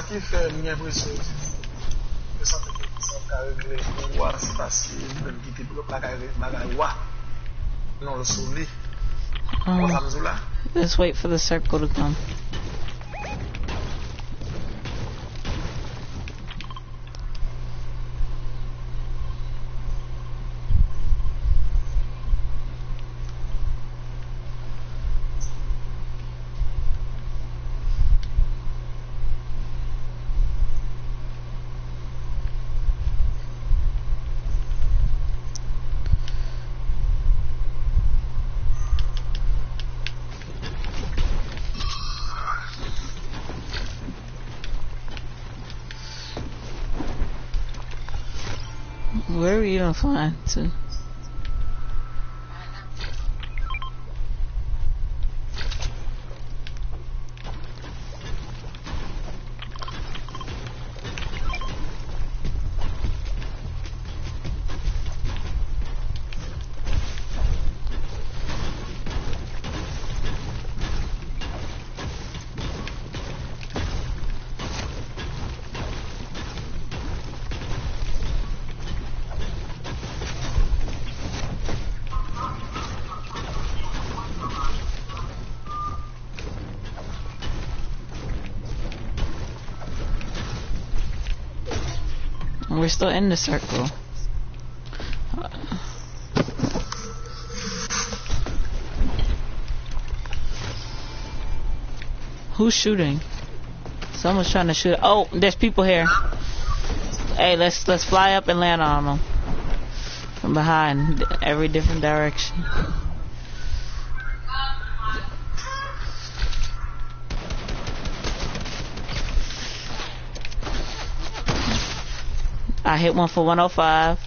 qui fait l'impression que ça régler pouvoir, c'est parce que même qui te bloque la non le soleil. Let's wait for the circle to come. Where are you gonna fly to? We're still in the circle. Who's shooting? Someone's trying to shoot. Oh, there's people here. Hey, let's fly up and land on them from behind, every different direction. I hit one for 105.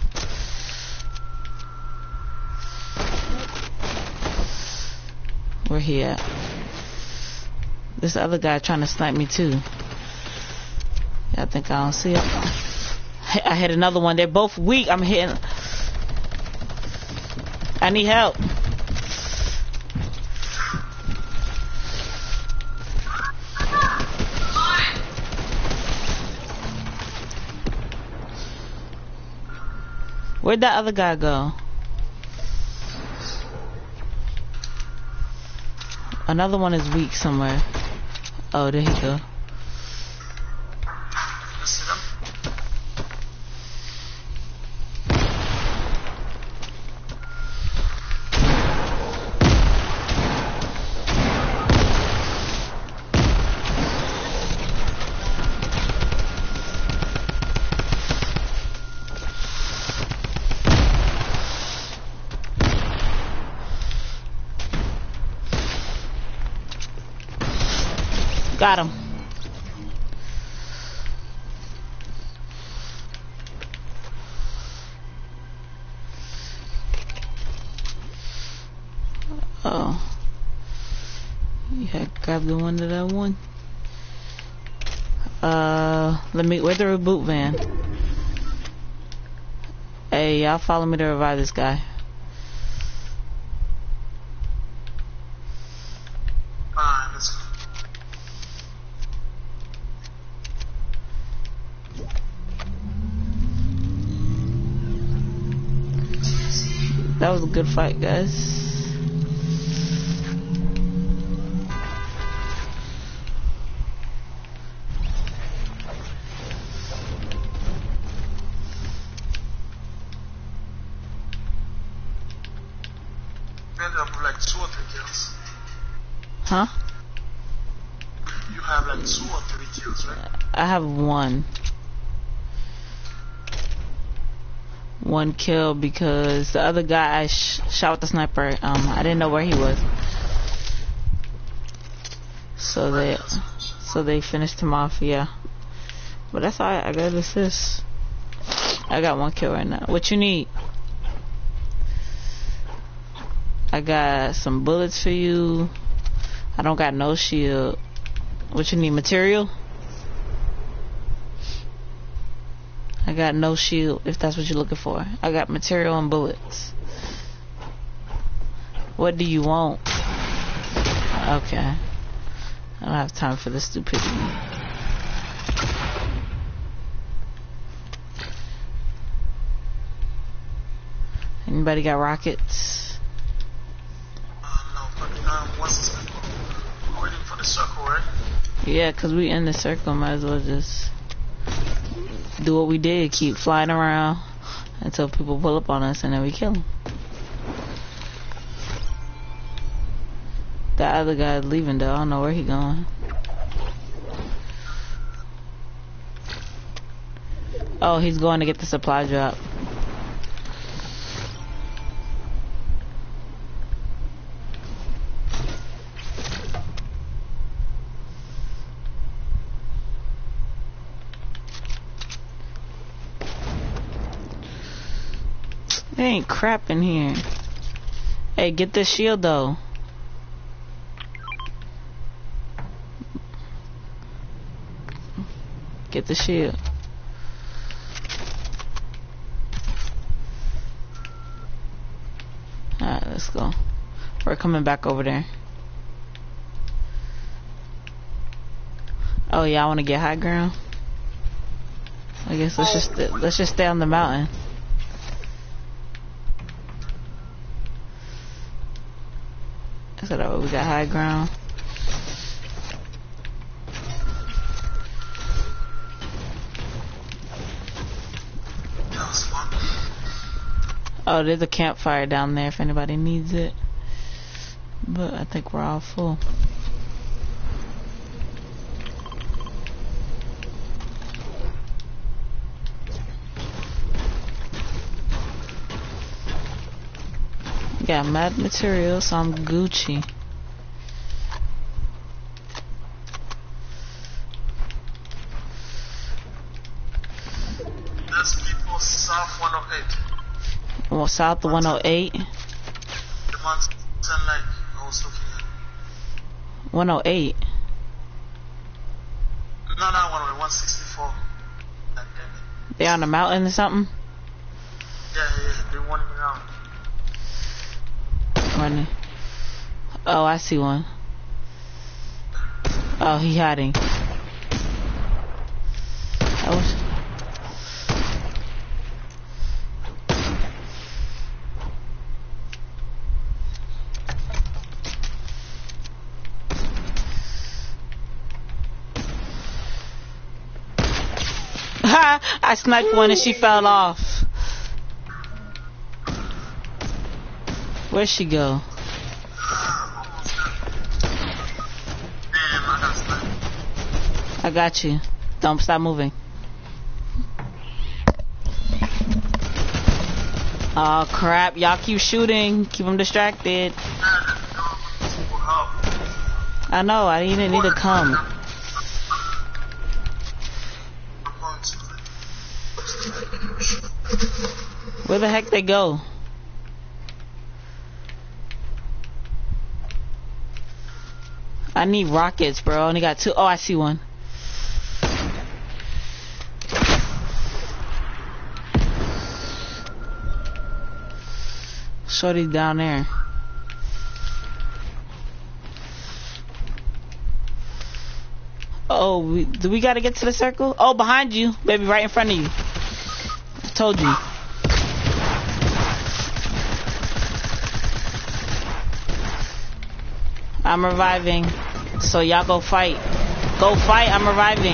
Where he at? This other guy trying to snipe me too. Yeah, I think I don't see it. I hit another one. They're both weak. I'm hitting. I need help. Where'd that other guy go? Another one is weak somewhere. Oh, there he go. Got him. Oh. Yeah, grab the one that I won. Where's the reboot van? Hey, y'all follow me to revive this guy. That was a good fight, guys. Like 2 or 3 kills. Huh? You have like 2 or 3 kills, right? I have one. One kill because the other guy I shot with the sniper. I didn't know where he was. So they finished him off. Yeah. But that's alright. I got an assist. I got 1 kill right now. What you need? I got some bullets for you. I don't got no shield. What you need? Material? I got no shield, if that's what you're looking for. I got material and bullets. What do you want? Okay. I don't have time for this stupidity. Anybody got rockets? No, but once it's we're waiting for the circle, right? Yeah, cause we in the circle, might as well just do what we did, keep flying around until people pull up on us and then we kill them. That other guy's leaving though, I don't know where he going. Oh, he's going to get the supply drop. There ain't crap in here. Hey, get this shield though. Get the shield. Alright, let's go. We're coming back over there. Oh yeah, I want to get high ground. I guess let's just stay on the mountain. So that we got high ground. Oh, there's a campfire down there if anybody needs it. But I think we're all full. Got mad material, so I'm Gucci. There's people south 108. Well, south of 108. The mountain like I was looking at. 108. No, not 108, 164. They on the mountain or something? Yeah, they want me around. Running. Oh, I see one. Oh, he hiding. Ha! I sniped one and she fell off. Where'd she go? I got you. Don't stop moving. Oh crap, y'all keep shooting. Keep them distracted. I know, I didn't need to come. Where the heck they go? I need rockets, bro. I only got 2. Oh, I see one. Shorty's down there. Oh, do we gotta get to the circle? Oh, behind you, baby, right in front of you. I told you. I'm reviving. So y'all go fight. Go fight, I'm reviving.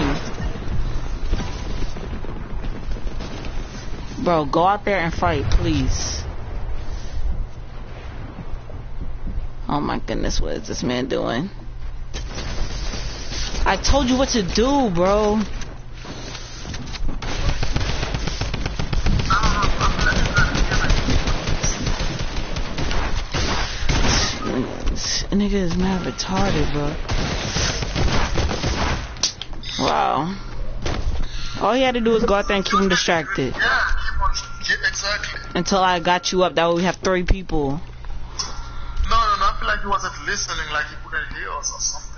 Bro, go out there and fight, please. Oh my goodness, what is this man doing? I told you what to do, bro. This nigga is mad retarded, bro. Wow. All he had to do was go out there and keep him distracted. Yeah, exactly. Until I got you up, that way we have 3 people. No, I feel like he wasn't listening, like he couldn't hear us or something.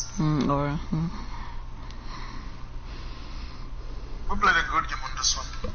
We played a good game on this one.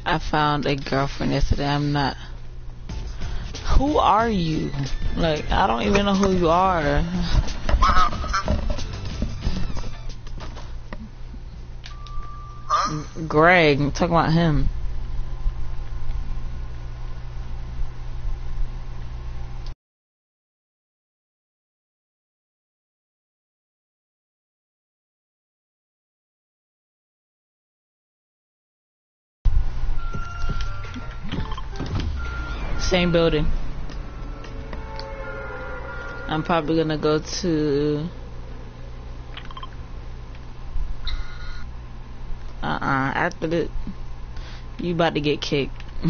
I found a girlfriend yesterday. I'm not. Who are you? Like, I don't even know who you are. Huh? Greg, I'm talking about him. Same building. I'm probably gonna go to after the you about to get kicked. You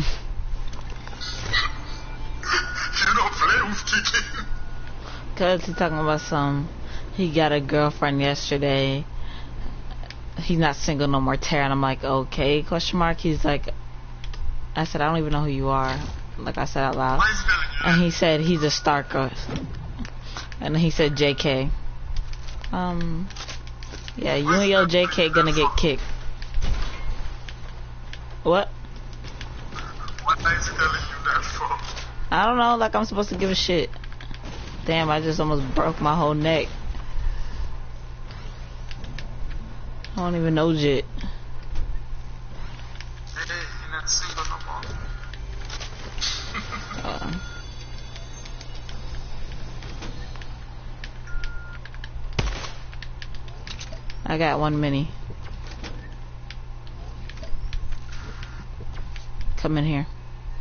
don't play with kicking. Cause he's talking about he got a girlfriend yesterday. He's not single no more, Tara. And I'm like, okay, question mark. He's like, I said, I don't even know who you are. Like I said out loud. And he said he's a stalker. And then he said JK. Yeah, you and your JK gonna get kicked. What? What is he telling you that for? I don't know, like I'm supposed to give a shit. Damn, I just almost broke my whole neck. I don't even know shit. Hey, you're not single no more. I got 1 mini. Come in here.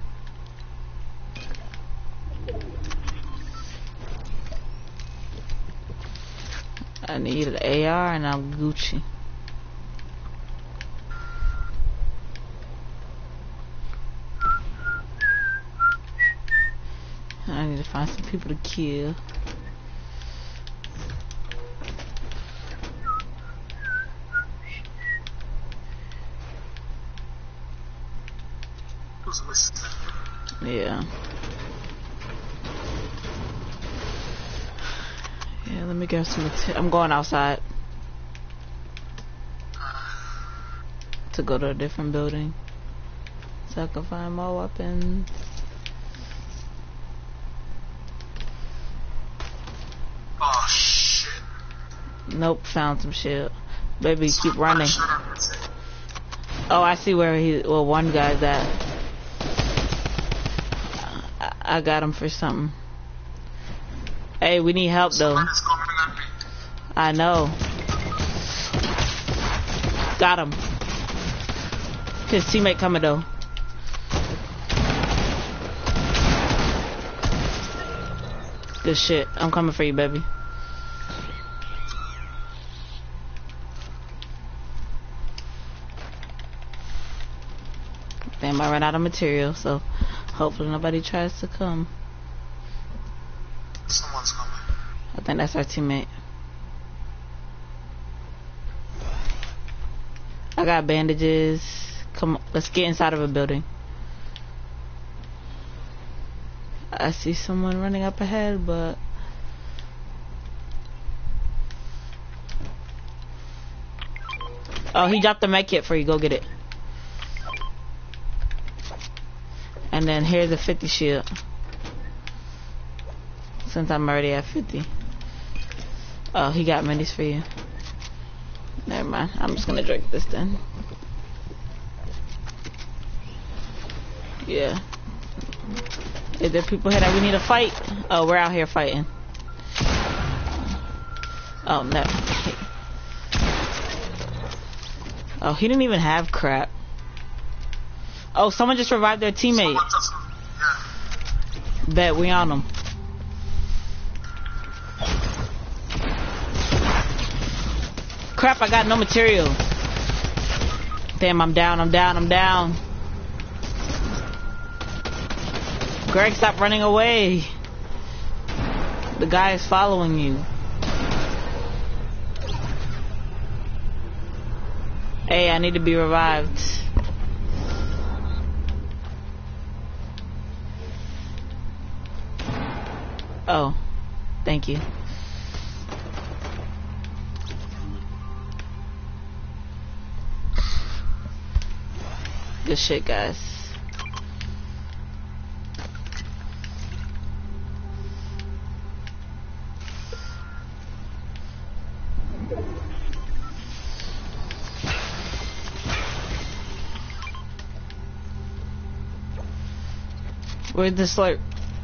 I need an AR and I'm Gucci. I need to find some people to kill. Yeah. Yeah, let me grab some I'm going outside to go to a different building so I can find more weapons. Oh shit. Nope, found some shit. Baby, keep running. Oh, I see where one guy's at. I got him for something. Hey, we need help though. I know. Got him. His teammate coming though. Good shit. I'm coming for you, baby. Damn, I ran out of material, so hopefully nobody tries to come. Someone's coming. I think that's our teammate. I got bandages. Come on, let's get inside of a building. I see someone running up ahead, but oh, he dropped the med kit for you. Go get it. And then here's a 50 shield. Since I'm already at 50. Oh, he got minis for you. Never mind. I'm just gonna drink this then. Yeah. Is there people here that we need to fight? Oh, we're out here fighting. Oh, no. Oh, he didn't even have crap. Oh, someone just revived their teammate. Bet we on them. Crap, I got no material. Damn, I'm down, I'm down, I'm down. Greg, stop running away. The guy is following you. Hey, I need to be revived. Oh, thank you. Good shit, guys. Where'd the slurp?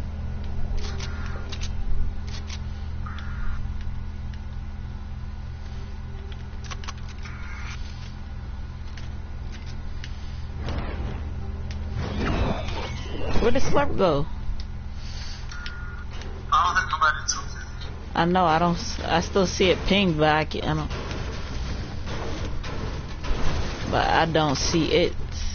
Where'd the slurp go? I don't think nobody took it. I know, I still see it pinged, but I don't. But I don't see it.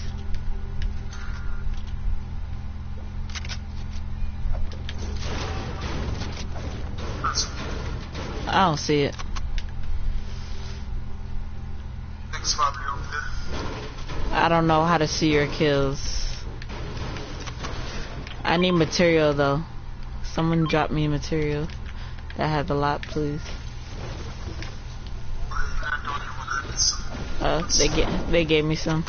I don't see it. It's probably over there. I don't know how to see your kills. I need material though. Someone drop me material that had a lot, please. They gave me some.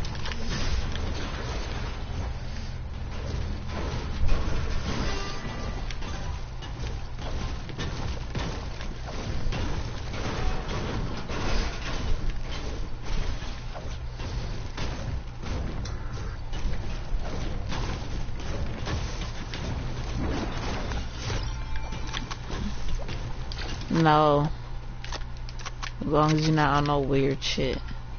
No. As long as you're not on no weird shit.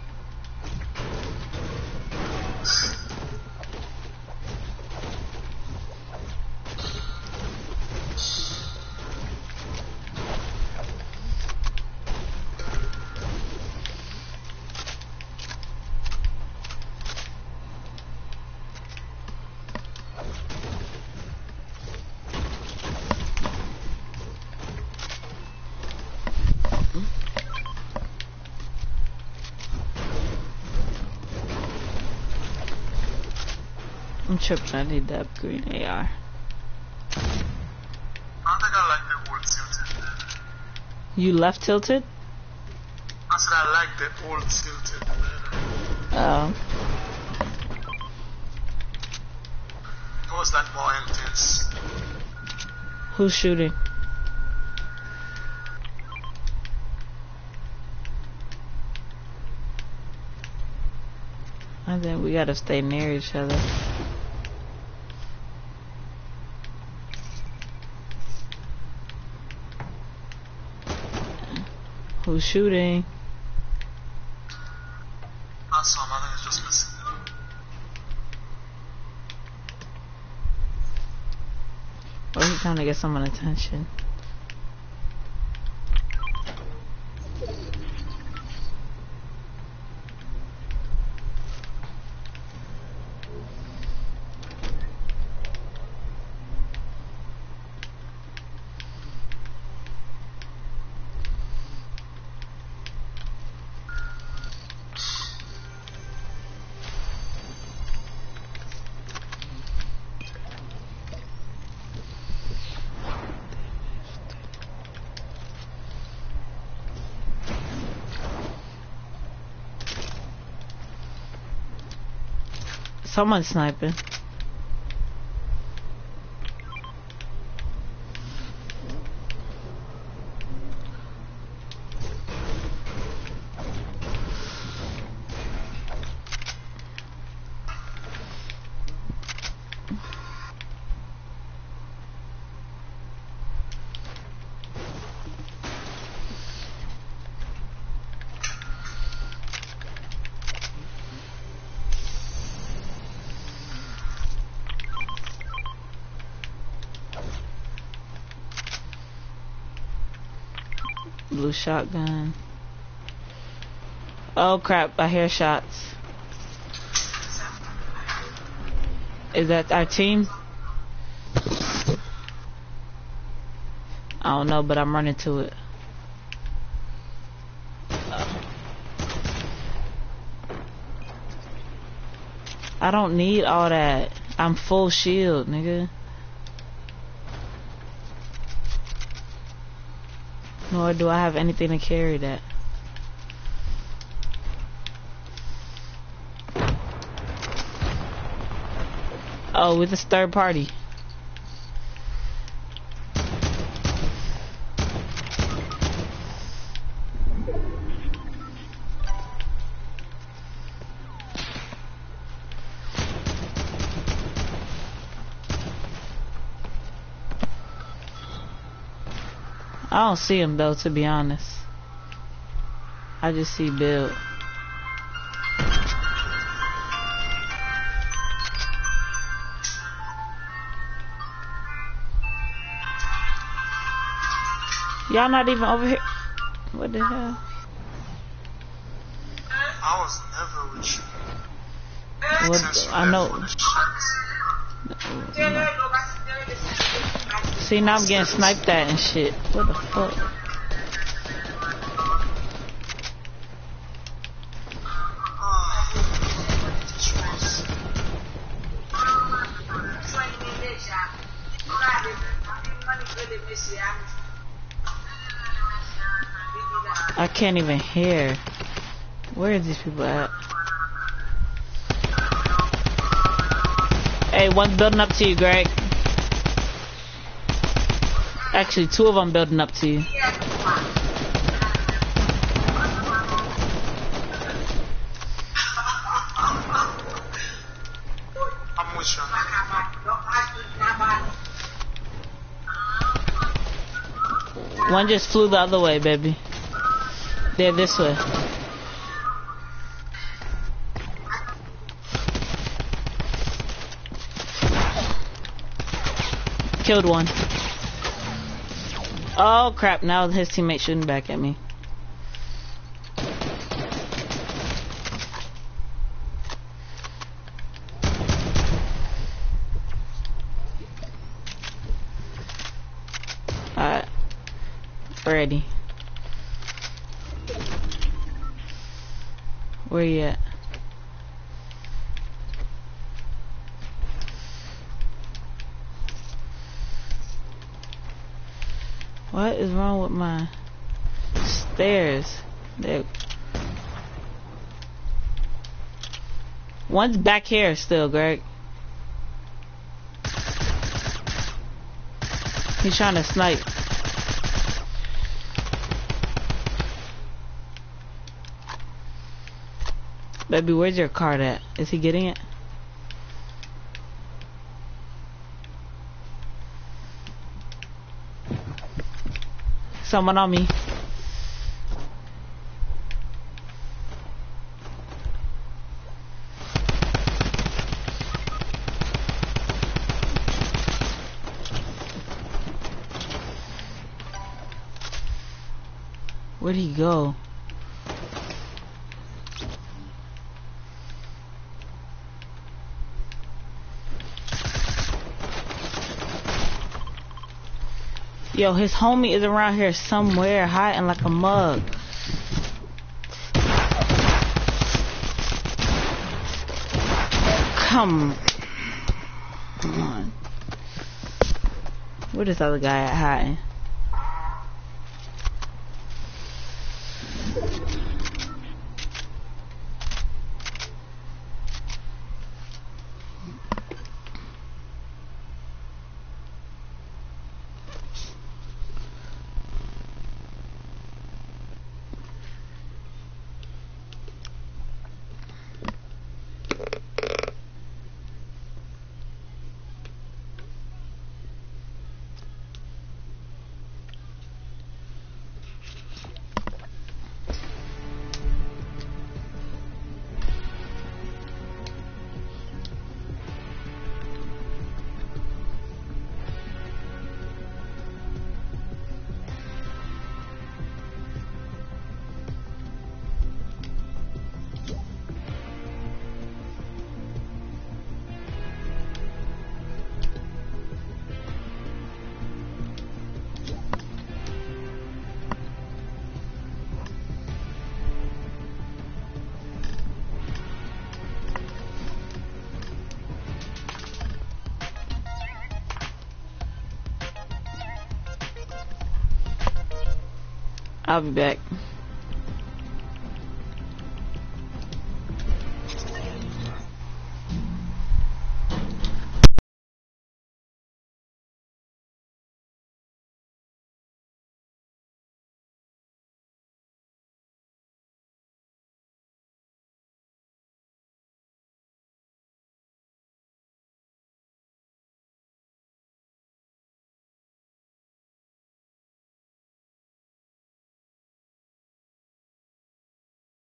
I'm tripping, I need that green AR. I think I like the old tilted. You left tilted? I said I like the old tilted. Oh. It was like more intense. Who's shooting? I think we gotta stay near each other. Who's shooting? I saw him, I think it's just missing. Or he's trying to get someone's attention. Someone's sniping. Blue shotgun. Oh crap, I hear shots. Is that our team? I don't know, but I'm running to it. I don't need all that. I'm full shield, nigga. Nor do I have anything to carry that. Oh, with this third party. I don't see him though, to be honest. I just see build. Y'all not even over here. What the hell? I was never with you. What? I know. See, now I'm getting sniped at and shit. What the fuck? I can't even hear. Where are these people at? Hey, one's building up to you, Greg. Actually, two of them building up to you. I'm with you. One just flew the other way, baby. They're this way. Killed one. Oh crap, now his teammate's shooting back at me. Alright. Ready. Where you at? What is wrong with my stairs? There. One's back here still, Greg. He's trying to snipe. Baby, where's your card at? Is he getting it? Someone on me. Where'd he go? Yo, his homie is around here somewhere, hiding like a mug. Come on. Where this other guy at hiding? I'll be back.